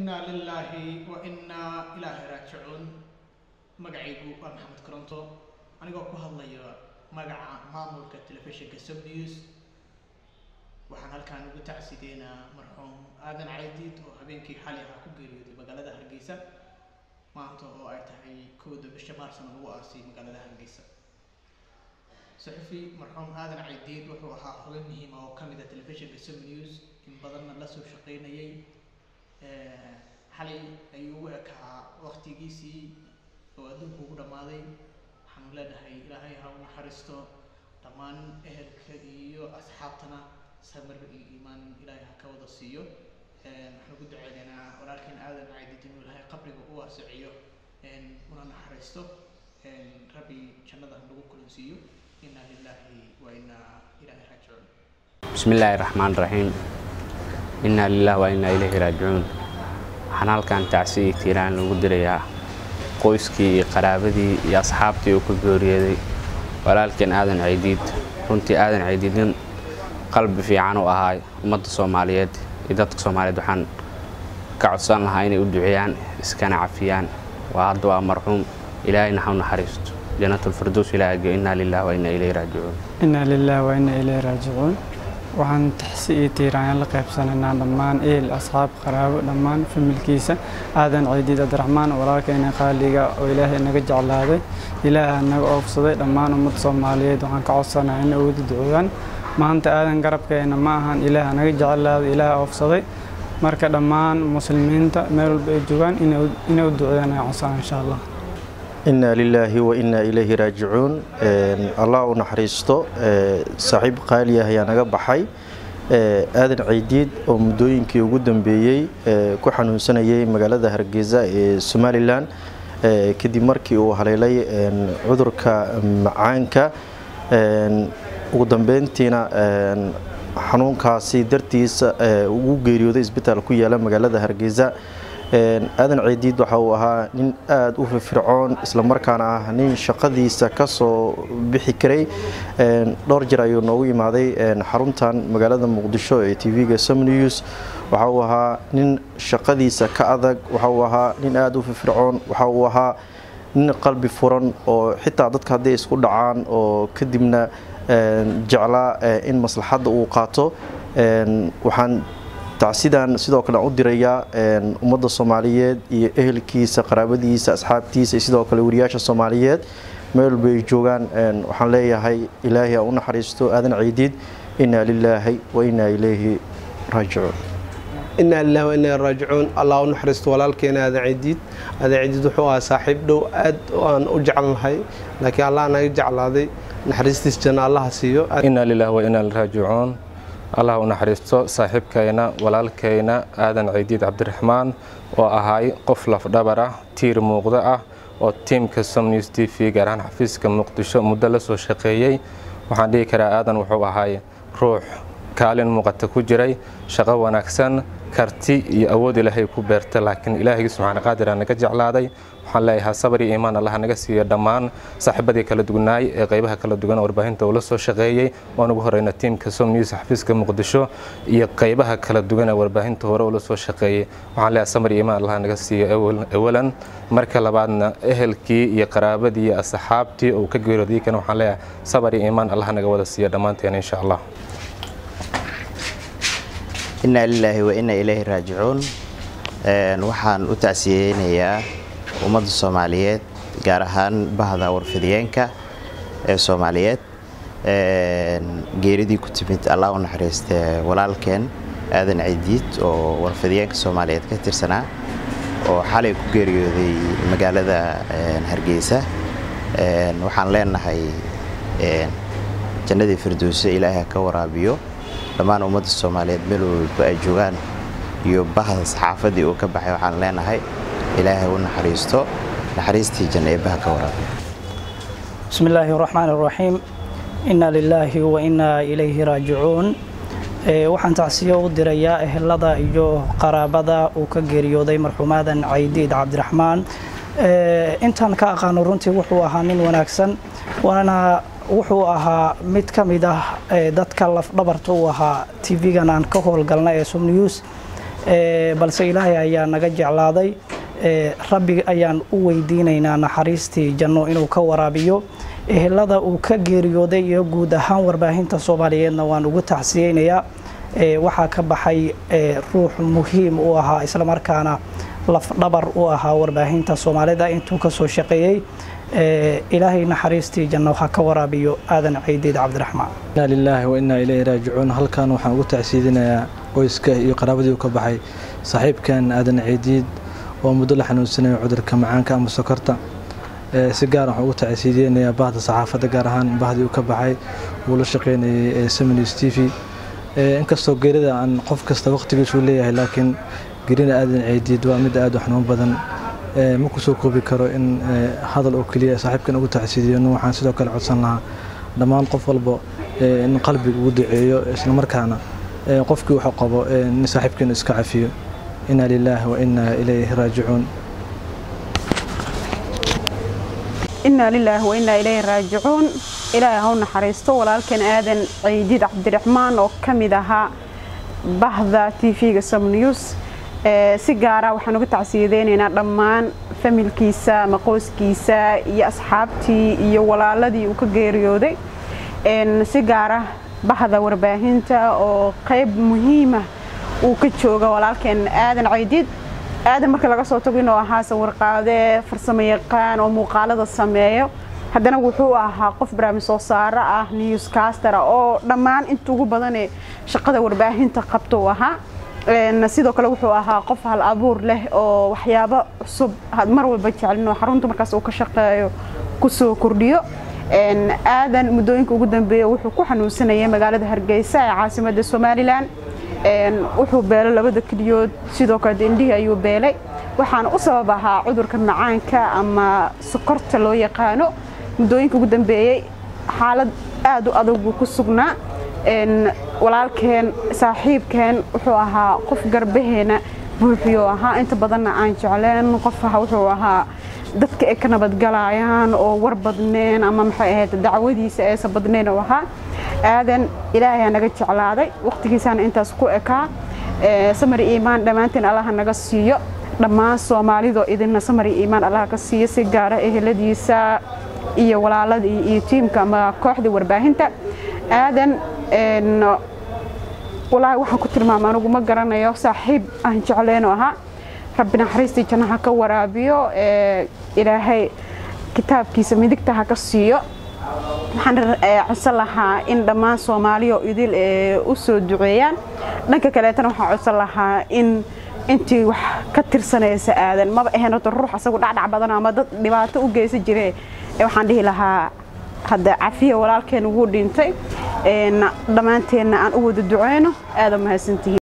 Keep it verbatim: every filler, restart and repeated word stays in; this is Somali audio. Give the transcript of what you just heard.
إنا لله وإنا إليه راجعون. مقعيقو محمد كرنتو أنا قاعد كهلا يا مقع مامور كتلفزيون كسبيوس وحنا هالكان وقتع سيدنا مرحوم آدم عيديد وهبينكي حالها كبيرة بقالة هرقيسة ما أنتو أيتهاي كود بالشمار سنة واسي بقالة هرقيسة صحفي مرحوم آدم عيديد وهو حاضر مهمة وكاميرا تلفزيون كسبيوس إن بدلنا لسه شقينا يي حالي أيوة كوقت جيسي وأدوه هو ماضي حملنا هاي إلهي هون حرستو طبعاً أهل كيو أصحابنا سمر الإيمان إلهي هكذا السيو نحن قد عيدنا ولكن هذا عيدة إنه إلهي قبل بقوة سعيه ونحن حرستو ربي جنة نقول كل سيو إنا لله وإنا إليه راجعون. بسم الله الرحمن الرحيم. إنا لله وإنا إليه راجعون. حنال كان تعسي تيران الودريا qoyskii qaraabadii iyo asxaabtii uu ku geeriyay walaalkeen aadan ciidid runtii aadan ciididin qalbi fiican oo ahay ummadda Soomaaliyeed iyo dadka Soomaaliyeed waxaan ka codsan lahaa inay u duceeyaan iskana cafiyaan waa hadda waa marxuum ilaahay naxu naxariisto jannatul firdaws ilaahay inna lillahi wa inna ilayhi raaji'uun. inna lillahi wa inna ilayhi raaji'uun. waxaan taxsii tiiraan la qaybsanaynaa dhammaan eel asxaab qaraabo dhammaan familkiisa aadan ciidid Abdiraxmaan walaalkeena qaaliga oo ilaahay naga jeclaaday ilaahay naga oofsaday dhammaan ummadda Soomaaliyeed waxaan ka codsanayaa in ay duceeyaan maanta aadan garabkeena ma ahan ilaahay naga jeclaaday ilaahay oofsaday marka dhammaan muslimiinta meel walba ay joogaan inay inay duceeyaan codsan insha Allah. إنا لله وإنا إليه راجعون. الله ونحرسته صاحب قاليه يا نجاب حي آذن عيديد ومدوين كي وجودن بيجي كحنون سنة يجي مجال هرجيزة سوماليلان كدي مركي وحليلي عذر كمعانك وجودن بنتنا حنون كاسي درتيس وجيريو ده إثبات الكوية لما مجال هرجيزة آذن عيديد وحوها نين آد أوف فرعون إسلام مركانا نين شقدي سكسو بحكري دورجرا يونوي ماذي حرمتان مقالة مقدشو تي في سم نيوز وحوها نين شقدي سكأذق وحوها نين آد أوف فرعون وحوها نين قلب فرن وحتى عدد كهدي يسكون دعان وكدمنا جعلا إن مصلحة وقاته وحن تعسيدان سيدو كلا عودريا ummadda Soomaaliyeed iyo ehelkiisa qaraabadiisa asxaabtiisa sidoo kale wariyaasha Soomaaliyeed meel bay joogan waxaan leeyahay Ilaahay u naxariisto aadan ciidid inna lillahi wa inna ilayhi raaji'uun. inna lillahi wa inna raaji'uun. Allah u naxariisto walaalkeena aadan ciidid aadan ciidid wuxuu ahaa saaxiib dhow aad aan u jecelnahay laakiin Allah naga jeclaaday naxariistiisa janna Allah siiyo. inna lillahi wa inna ilayhi raaji'uun. الله ونحرسته صاحب كينا ولال كينا آدن عيديد عبد الرحمن وأهاي قفلة دبرة تير موضعة وتيم كسم نيوز تي في جران حفيز كمقدشة مدلس وشقيي وحدي كرا آدن وحو أهاي روح كالن مقتكو جري شقا ونكسن كرتي يأود إلهي كوبرت لكن إلهي سبحانه قادر أنك جعلادي حلاها صبري إيمان الله نجسي دمان صاحبتي كلا دجناي غيبها كلا دجنا وربهن تولسو شقيي ونجهرنا تيم كسم نيوز حفيز كمقدشو يغيبها كلا دجنا وربهن تهور ولسو شقيي وحلاها صبري إيمان الله نجسي أول أولا مركل بعدنا أهل كي يقرابدي أصحابتي أو كجير ذي كانوا حلاها صبري إيمان الله نجسي دمان تاني إن شاء الله. إنا لله وإنا إليه راجعون. waxaan u tacsiyeynayaa ummadda Soomaaliyeed gaar ahaan bahda warfidiyeenka ee Soomaaliyeed geeridii ku timid Allah u naxariistay walaalkeen aadan ciidid oo warfidiyeenka Soomaaliyeed ka tirsanaa oo xalay ku geeriyooday magaalada Hargeysa waxaan leenahay jannadii firdaws ilaahay ka waraabiyo dhammaan ummadda Soomaaliyeed meel walba ay joogaan iyo bahda saxaafadii oo ka baxay waxaan leenahay ilaahay u naxariisto naxariistii jannabaha ka waraabiyo. bismillaahi rahmaani rahiim. inna lillahi wa inna ilayhi raaji'uun. waxaan tacsiyo u dirayaa ehelada iyo qaraabada uu ka geeriyooday marxuumadan Ciidid Cabdiraxmaan intaan ka aqaano runtii wuxuu ahaa nin wanaagsan waana wuxuu ahaa mid kamid ah dadka laf dhabarta u ahaa T V-gan aan ka howlgalnay ee Som News balse ilaahay ayaa naga jeclaaday rabbi ayaan u weydiinaynaa naxariistii janno inuu ka waraabiyo ehelada uu ka geeriyooday iyo guud ahaan warbaahinta Soomaaliyeedna waan ugu tacsiyeynayaa waxaa ka baxay ruux muhiim u ahaa isla markaana laf dhabar u ahaa warbaahinta Soomaalida intuu ka soo shaqeeyay ilaahay naxariistii janno ha ka waraabiyo aadan ciidiid cabdiraxmaan inna lillahi wa inna ilayhi raaji'uun halkan waxaan ugu tacsiidinayaa qoyska iyo qaraabadii ka baxay saaxiibkan aadan ciidiid oo muddo la xanuunsanay cudurka macaanka ama sokorta si gaar ah ugu tacsiidinayaa bahda saxaafadda gaar ahaan bahdii uu ka baxay uu la shaqeynayay Some News T V inkastoo geerida aan qof kasta waqtigiisu leeyahay laakiin geerida aadan ciidiid waa mid aad u xanuun badan ma ku soo koobi karo in hadal oo kaliya saaxiibkan ugu tacsiidiyo waxaan sidoo kale codsan lahaa dhammaan qof walba in qalbiga ugu duceeyo isla markaana qofkii waxa qabo in saaxiibkan iska cafiyo inna lillahi wa inna ilayhi raaji'uun inna lillahi wa inna ilayhi raaji'uun ilaahay ha naxariisto walaalkan aadan ciidiid cabdiraxmaan oo kamid ahaa bahda T V-ga Some News si gaar ah waxaan uga tacsiyadeynaynaa dhammaan familkiisa ama qoyskiisa iyo asxaabtii iyo walaaladii uu ka geeriyooday si gaar ah bahda warbaahinta oo qayb muhiim ah uu ka jooga walaalkeen aadan ciidiid aadan marka laga soo tago inuu ahaa sawir qaade farsamo yaqaan oo muuqaalada sameeyo haddana wuxuu ahaa qof barnaamij soo saara ah newscaster oo dhammaan inta ugu badan ee shaqada warbaahinta qabto ahaa sidoo kale wuxuu ahaa qof hal abuur leh oo waxyaabo cusub mar walba jecelno xarunta markaas uu ka shaqeeyo ku soo kordhiyo aadan muddooyinka ugu dambeeyay wuxuu ku xanuunsanayay magaalada Hargeysa ee caasimadda Soomaaliland wuxuu beelay labada kaliyood sidoo kale indhihi ayuu beelay waxaan u sabab ahaa cudurka macaanka ama sokorta loo yaqaano muddooyinka ugu dambeeyay xaalad aad u adag ku sugnaa walaalkeen saaxiibkeen wuxuu ahaa qof garbaheena buuxiyo ahaa inta badanna aan jecleen qof wuxuu ahaa dadka ay ka nabad galayaan oo war badneen ama maxay ahayd dacwadiisa ay sabadneen oo ahaa aadan ilaahay naga jeclaaday waqtigiisana intaas ku ekaa samari iimaan dhamaanteen Allah naga siiyo dhammaan Soomaalidu idinna samari iimaan Allah ka siiyo si gaar ah eheladiisa iyo walaaladii iyo tiimka ama kooxda warbaahinta aadan والله waxaan ku tilmaamaa anigu ma garanayo saaxiib aan jecleen oo ahaa rabbina xariistii jannaha ka waraabiyo ee ilaahay kitaabkiisa midigta ha ka siiyo waxaan codsan lahaa in dhammaan Soomaaliya idil u soo duceeyaan dhanka kale tan waxaan codsan lahaa in intii wax ka tirsanaysa aadan ma ahayn ruux asagu dhacdhac badan ama dad dhibaato u geysan jiray waxaan dhihi lahaa hadda cafiya walaalkeen ugu dhintay ee dhamaanteena aan u wada duceeyno aad ma haysantii